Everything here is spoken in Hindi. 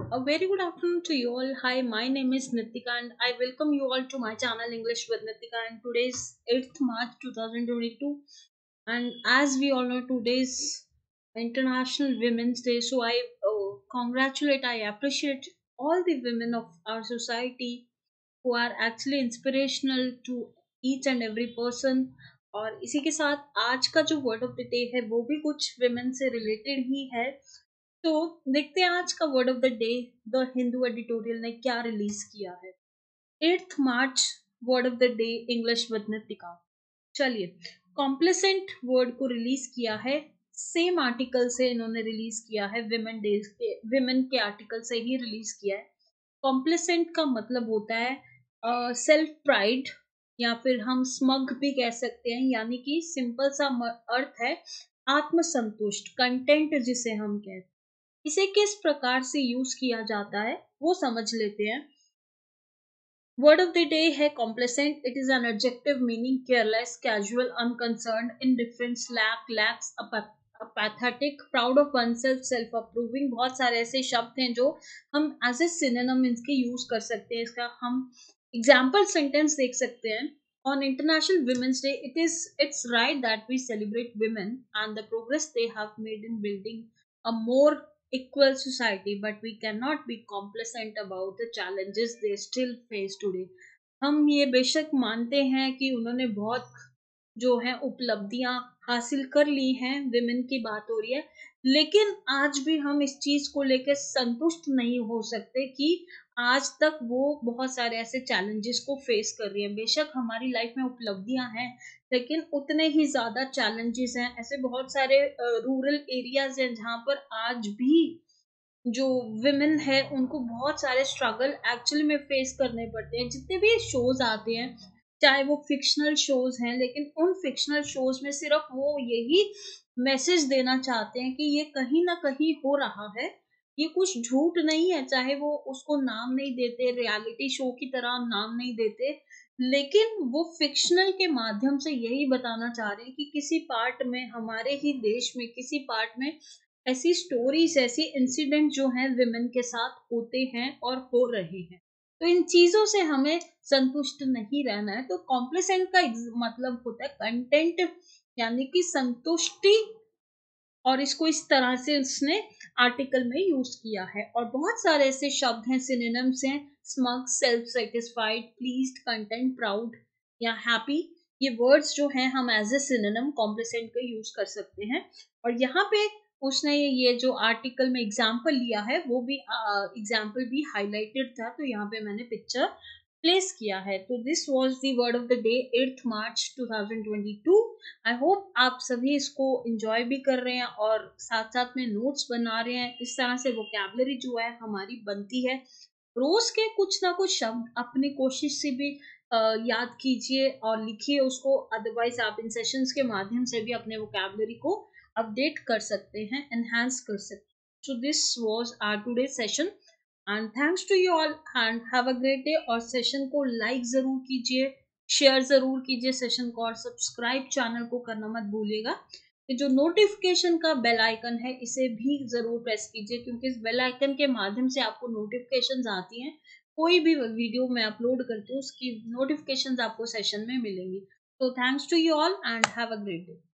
A very good afternoon to you all. Hi, my name is Nitika and I welcome you all to my channel English with Nitika, and today's 8th March 2022, and as we all know, today's International Women's Day. So I I appreciate all the women of our society who are actually inspirational to each and every person. और इसी के साथ आज का जो वर्ड ऑफ द डे है वो भी कुछ women से रिलेटेड ही है। तो देखते हैं आज का word of the day the Hindu editorial ने क्या रिलीज किया है। 8th March word of the day English with Nitika. चलिए, कॉम्प्लेसेंट वर्ड को रिलीज किया है, सेम आर्टिकल से इन्होंने रिलीज किया है, विमेन के आर्टिकल से ही रिलीज किया है। कॉम्प्लेसेंट का मतलब होता है सेल्फ प्राइड, या फिर हम स्मग भी कह सकते हैं, यानी कि सिंपल सा अर्थ है आत्मसंतुष्ट, कंटेंट जिसे हम कहते हैं। इसे किस प्रकार से यूज किया जाता है वो समझ लेते हैं। वर्ड ऑफ द डे है complacent. It is an adjective meaning careless, casual, unconcerned, indifference, lax, pathetic, proud of oneself, self approving. बहुत सारे ऐसे शब्द हैं जो हम एज ए सिनोनिम इसके यूज कर सकते हैं। इसका हम एग्जाम्पल सेंटेंस देख सकते हैं। On International Women's Day, it's right that we celebrate women and the progress they have made in building a more equal society, but we cannot be complacent about the challenges they still face today. हम ये बेशक मानते हैं कि उन्होंने बहुत जो है उपलब्धियां हासिल कर ली हैं, विमेन की बात हो रही है, लेकिन आज भी हम इस चीज को लेकर संतुष्ट नहीं हो सकते कि आज तक वो बहुत सारे ऐसे चैलेंजेस को फेस कर रही है। बेशक हमारी लाइफ में उपलब्धियां हैं, लेकिन उतने ही ज्यादा चैलेंजेस हैं। ऐसे बहुत सारे रूरल एरियाज हैं जहाँ पर आज भी जो विमेन है उनको बहुत सारे स्ट्रगल एक्चुअली में फेस करने पड़ते हैं। जितने भी शोज आते हैं, चाहे वो फिक्शनल शोज हैं, लेकिन उन फिक्शनल शोज में सिर्फ वो यही मैसेज देना चाहते हैं कि ये कहीं ना कहीं हो रहा है, ये कुछ झूठ नहीं है। चाहे वो उसको नाम नहीं देते, रियलिटी शो की तरह नाम नहीं देते, लेकिन वो फिक्शनल के माध्यम से यही बताना चाह रहे हैं कि किसी पार्ट में, हमारे ही देश में किसी पार्ट में ऐसी स्टोरीज, ऐसी इंसिडेंट जो हैं विमेन के साथ होते हैं और हो रहे हैं। तो इन चीजों से हमें संतुष्ट नहीं रहना है। तो कॉम्प्लेसेंट का मतलब होता है कंटेंट, यानी कि संतुष्टि, और इसको इस तरह से उसने आर्टिकल में यूज किया है। और बहुत सारे ऐसे शब्द हैं, सिनोनिम्स हैं, smug, self satisfied, pleased, content, proud या हैप्पी। ये वर्ड्स जो हैं हम एज ए सिनोनिम कॉम्प्लेसेंट का यूज कर सकते हैं। और यहाँ पे उसने ये जो आर्टिकल में एग्जाम्पल लिया है वो भी एग्जाम्पल भी हाईलाइटेड था, तो यहाँ पे मैंने पिक्चर प्लेस किया है। तो this was the word of the day 8th March 2022। I hope आप सभी इसको एंजॉय भी कर रहे हैं और साथ साथ में नोट्स बना रहे हैं। इस तरह से वोकैबुलरी जो है हमारी बनती है। रोज के कुछ ना कुछ शब्द अपनी कोशिश से भी याद कीजिए और लिखिए उसको। अदरवाइज आप इन सेशंस के माध्यम से भी अपने वोकैबुलरी को अपडेट कर सकते हैं, एनहांस कर सकते हैं। So this was our today session and thanks to you all and have a great day. और सेशन को लाइक जरूर कीजिए, शेयर जरूर कीजिए सेशन को, और सब्सक्राइब चैनल को करना मत भूलिएगा। ये जो नोटिफिकेशन का बेल आइकन है इसे भी जरूर प्रेस कीजिए, क्योंकि इस बेल आइकन के माध्यम से आपको नोटिफिकेशंस आती हैं। कोई भी वीडियो मैं अपलोड करती हूँ उसकी नोटिफिकेशंस आपको सेशन में मिलेंगी। तो thanks to you all and have a great day.